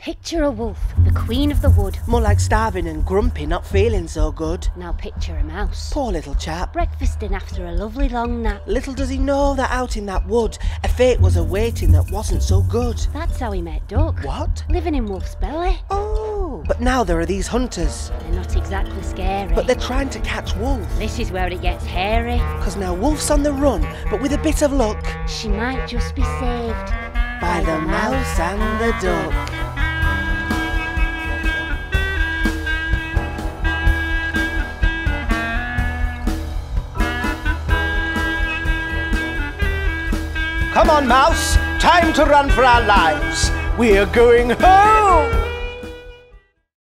Picture a wolf, the queen of the wood. More like starving and grumpy, not feeling so good. Now picture a mouse. Poor little chap. Breakfasting after a lovely long nap. Little does he know that out in that wood, a fate was awaiting that wasn't so good. That's how he met Duck. What? Living in Wolf's belly. Oh, but now there are these hunters. They're not exactly scary. But they're trying to catch Wolf. This is where it gets hairy. 'Cause now Wolf's on the run, but with a bit of luck, She might just be saved by the mouse and the duck. Come on, Mouse, time to run for our lives. We're going home.